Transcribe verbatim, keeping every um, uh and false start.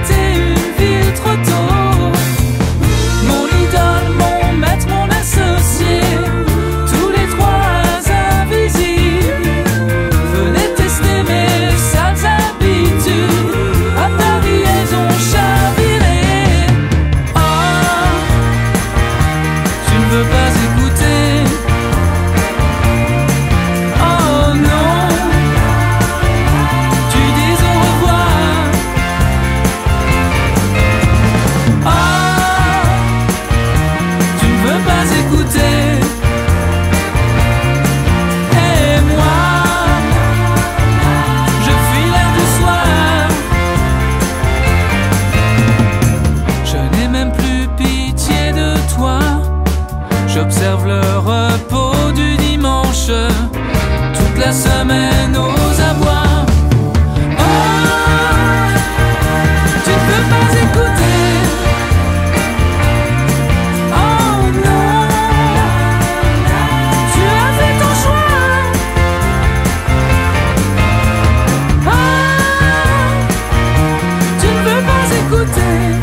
quitté une ville trop tôt. Mon idole, mon maître, mon associé, tous les trois invisibles, venaient tester mes sales habitudes. À Paris, elles ont chaviré. Oh, tu ne veux pas écouter. Oh non, tu dis au revoir. Oh, tu ne veux pas écouter. Et moi, je fuis l'air du soir. Je n'ai même plus pitié de toi. J'observe le repos du dimanche, toute la semaine aux abois. Oh, tu ne peux pas écouter. Oh non, tu as fait ton choix. Oh, tu ne veux pas écouter.